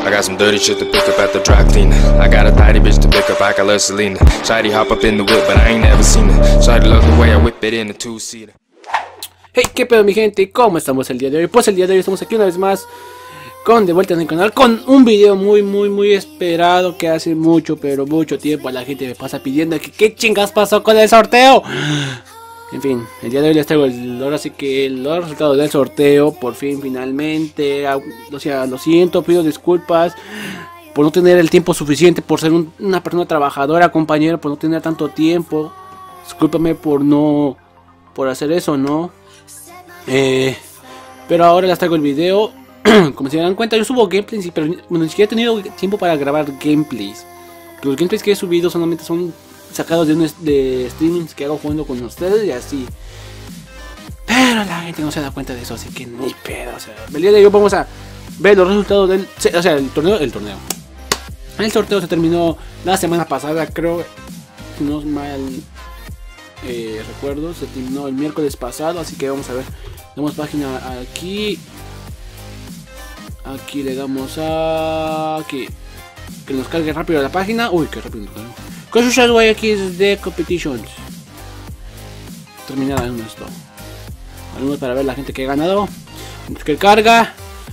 I got some dirty shit to pick up at the dry cleaner. I got a tidy bitch to pick up, I got love Selena. Shawty hop up in the whip, but I ain't never seen her. Shawty love the way I whip it in a two-seater. Hey, qué pedo mi gente, ¿cómo estamos el día de hoy? Pues el día de hoy estamos aquí una vez más de vuelta en el canal con un video muy esperado que hace mucho, pero mucho tiempo la gente me pasa pidiendo que qué chingas pasó con el sorteo. En fin, el día de hoy les traigo ahora sí que los resultados del sorteo, por fin, finalmente. O sea, lo siento, pido disculpas por no tener el tiempo suficiente, por ser una persona trabajadora, compañero, por no tener tanto tiempo. Discúlpame por hacer eso, ¿no? Pero ahora les traigo el video. Como se dan cuenta, yo subo gameplays, pero ni siquiera he tenido tiempo para grabar gameplays. Los gameplays que he subido solamente son sacados de streamings que hago jugando con ustedes y así. Pero la gente no se da cuenta de eso, así que ni pedo. O sea, el día de hoy vamos a ver los resultados del... O sea, el torneo. El sorteo se terminó la semana pasada, creo. Si no mal recuerdo, se terminó el miércoles pasado, así que vamos a ver. Damos página aquí. Aquí le damos a... Aquí. Que nos cargue rápido la página. Uy, qué rápido nos cargó. Cosas guay aquí es de competitions. Terminada en esto. Algunos para ver la gente que ha ganado. Que carga.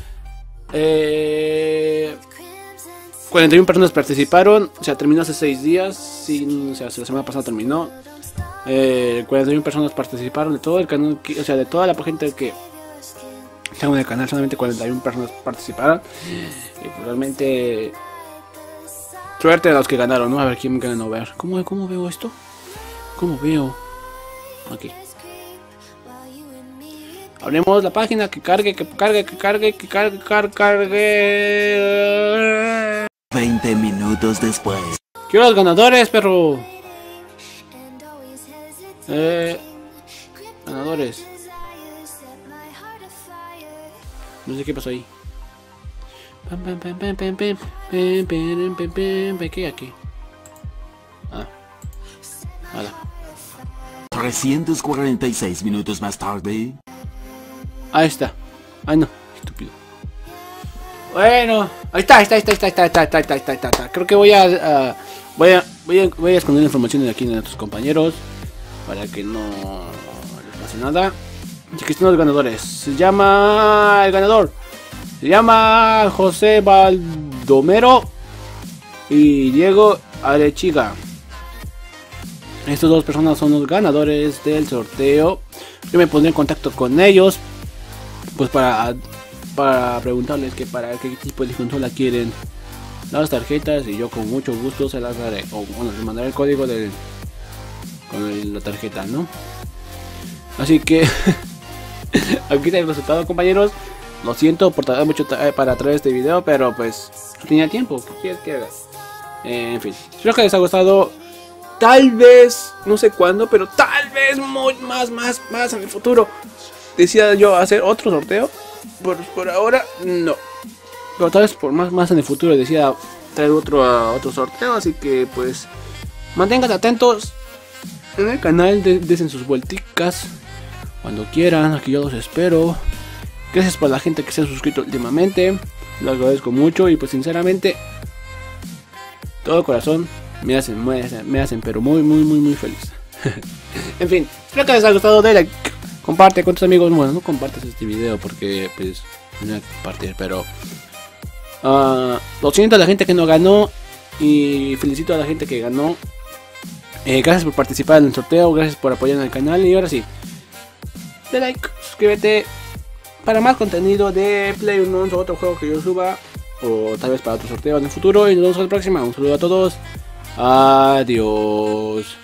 41 personas participaron. O sea, terminó hace 6 días. O sea, la semana pasada terminó. 41 personas participaron de todo el canal. O sea, de toda la gente que tengo en el canal, solamente 41 personas participaron. Y pues, realmente suerte a los que ganaron, ¿no? A ver quién ganó. A ver, ¿cómo veo esto? ¿Cómo veo? Aquí. Abrimos la página, que cargue. 20 minutos después. Quiero los ganadores, perro. Ganadores. No sé qué pasó ahí. ¿Qué hay aquí? Hola. 346 minutos más tarde. Ahí está. Ay no, estúpido. Bueno, ahí está. Creo que voy a esconder la información de aquí de nuestros compañeros para que no les pase nada. Aquí están los ganadores. Se llama José Baldomero y Diego Arechiga. Estas dos personas son los ganadores del sorteo. Yo me pondré en contacto con ellos, pues para preguntarles que para qué tipo de consola quieren las tarjetas, y yo con mucho gusto se las daré. O bueno, les mandaré el código con la tarjeta, ¿no? Así que aquí está el resultado, compañeros. Lo siento por tardar mucho para traer este video, pero pues no tenía tiempo. ¿Qué quieres que haga? En fin, espero que les haya gustado. Tal vez, no sé cuándo, pero tal vez más en el futuro decida yo hacer otro sorteo. Por ahora no, pero tal vez por más en el futuro decida traer otro sorteo. Así que pues manténganse atentos en el canal, desen sus vuelticas cuando quieran. Aquí yo los espero. Gracias por la gente que se ha suscrito últimamente, lo agradezco mucho. Y pues sinceramente, todo corazón me hacen pero muy feliz. En fin, espero que les haya gustado. Dale like, comparte con tus amigos. Bueno, no compartas este video porque pues no voy a compartir, pero lo siento a la gente que no ganó y felicito a la gente que ganó. Gracias por participar en el sorteo, gracias por apoyar en el canal. Y ahora sí, dale like, suscríbete para más contenido de PlayerUnknown's o otro juego que yo suba, o tal vez para otro sorteo en el futuro. Y nos vemos en la próxima. Un saludo a todos. Adiós.